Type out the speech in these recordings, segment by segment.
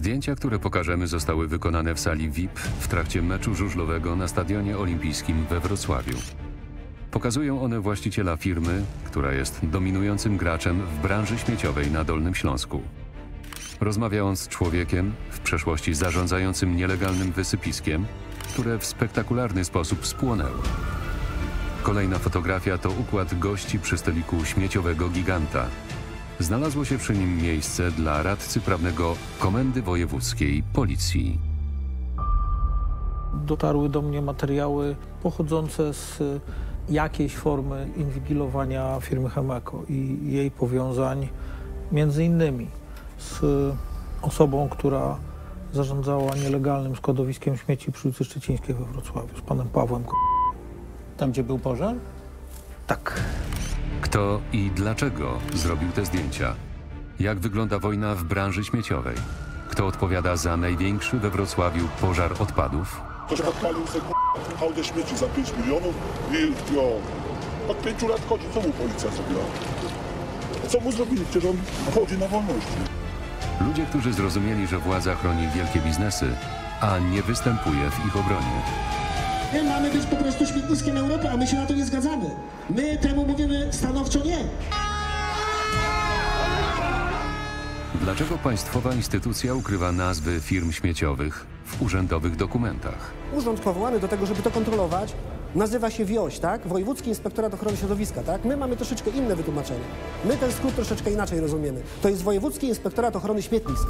Zdjęcia, które pokażemy, zostały wykonane w sali VIP w trakcie meczu żużlowego na Stadionie Olimpijskim we Wrocławiu. Pokazują one właściciela firmy, która jest dominującym graczem w branży śmieciowej na Dolnym Śląsku. Rozmawiał on z człowiekiem, w przeszłości zarządzającym nielegalnym wysypiskiem, które w spektakularny sposób spłonęło. Kolejna fotografia to układ gości przy stoliku śmieciowego giganta. Znalazło się przy nim miejsce dla radcy prawnego Komendy Wojewódzkiej Policji. Dotarły do mnie materiały pochodzące z jakiejś formy inwigilowania firmy Chemeko i jej powiązań między innymi z osobą, która zarządzała nielegalnym składowiskiem śmieci przy ulicy Szczecińskiej we Wrocławiu, z panem Pawłem. Tam, gdzie był pożar? Tak. Kto i dlaczego zrobił te zdjęcia? Jak wygląda wojna w branży śmieciowej? Kto odpowiada za największy we Wrocławiu pożar odpadów? Ktoś odpalił sobie hałdę śmieci za 5 milionów i od 5 lat chodzi. Co mu policja zrobiła? Co mu zrobili? Przecież on chodzi na wolności. Ludzie, którzy zrozumieli, że władza chroni wielkie biznesy, a nie występuje w ich obronie. My mamy być po prostu śmietniskiem Europy, a my się na to nie zgadzamy. My temu mówimy stanowczo nie. Dlaczego państwowa instytucja ukrywa nazwy firm śmieciowych w urzędowych dokumentach? Urząd powołany do tego, żeby to kontrolować, nazywa się WIOŚ, tak? Wojewódzki Inspektorat Ochrony Środowiska, tak? My mamy troszeczkę inne wytłumaczenie. My ten skrót troszeczkę inaczej rozumiemy. To jest Wojewódzki Inspektorat Ochrony Śmietnisk.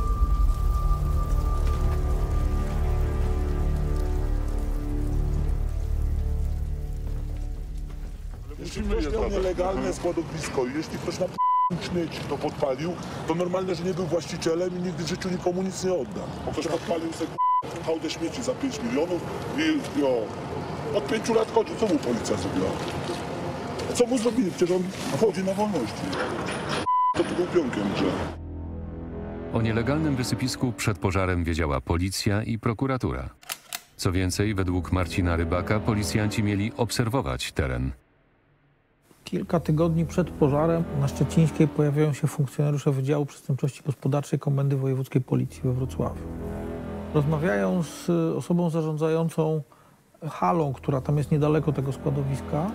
Jeśli ktoś miał nielegalne składowisko i jeśli ktoś na śmieci to podpalił, to normalne, że nie był właścicielem i nigdy w życiu nikomu nic nie odda. Bo ktoś podpalił sobie hałdę śmieci za 5 milionów i od 5 lat chodzi. Co mu policja zrobiła? Co mu zrobili? Przecież on chodzi na wolności. To był pionkiem, że... O nielegalnym wysypisku przed pożarem wiedziała policja i prokuratura. Co więcej, według Marcina Rybaka policjanci mieli obserwować teren. Kilka tygodni przed pożarem na Szczecińskiej pojawiają się funkcjonariusze Wydziału Przestępczości Gospodarczej Komendy Wojewódzkiej Policji we Wrocławiu. Rozmawiają z osobą zarządzającą halą, która tam jest niedaleko tego składowiska,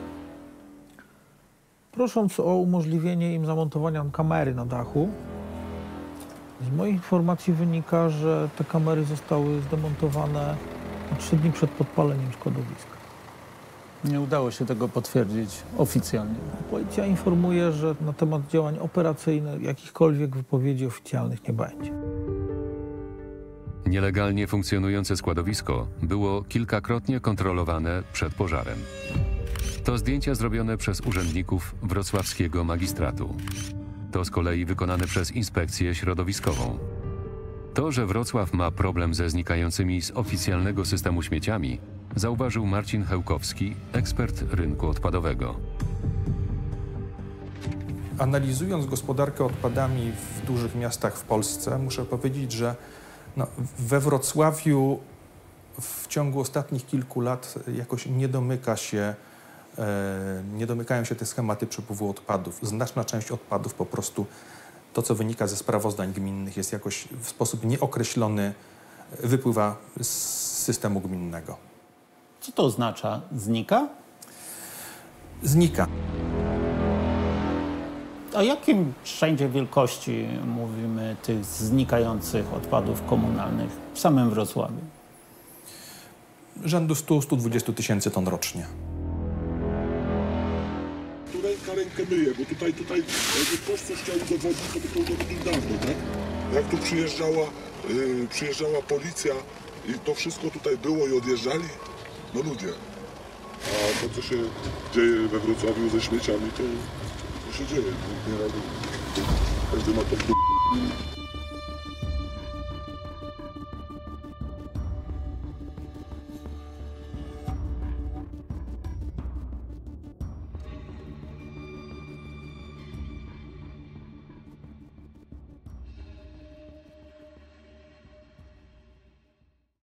prosząc o umożliwienie im zamontowania kamery na dachu. Z moich informacji wynika, że te kamery zostały zdemontowane 3 dni przed podpaleniem składowiska. Nie udało się tego potwierdzić oficjalnie. Policja informuje, że na temat działań operacyjnych jakichkolwiek wypowiedzi oficjalnych nie będzie. Nielegalnie funkcjonujące składowisko było kilkakrotnie kontrolowane przed pożarem. To zdjęcia zrobione przez urzędników wrocławskiego magistratu. To z kolei wykonane przez inspekcję środowiskową. To, że Wrocław ma problem ze znikającymi z oficjalnego systemu śmieciami, zauważył Marcin Hełkowski, ekspert rynku odpadowego. Analizując gospodarkę odpadami w dużych miastach w Polsce, muszę powiedzieć, że we Wrocławiu w ciągu ostatnich kilku lat jakoś nie domykają się te schematy przepływu odpadów. Znaczna część odpadów po prostu, to co wynika ze sprawozdań gminnych, jest jakoś w sposób nieokreślony, wypływa z systemu gminnego. Co to oznacza? Znika? Znika. O jakim wszędzie wielkości mówimy tych znikających odpadów komunalnych w samym Wrocławiu? Rzędu 100–120 tysięcy ton rocznie. Tu rękę myje, bo tutaj jakby ktoś coś chciał udowodnić, to by to udowodnił dawno, tak? Jak tu przyjeżdżała policja i to wszystko tutaj było i odjeżdżali, no ludzie. A to, co się dzieje we Wrocławiu ze śmieciami, to się dzieje. Każdy ma to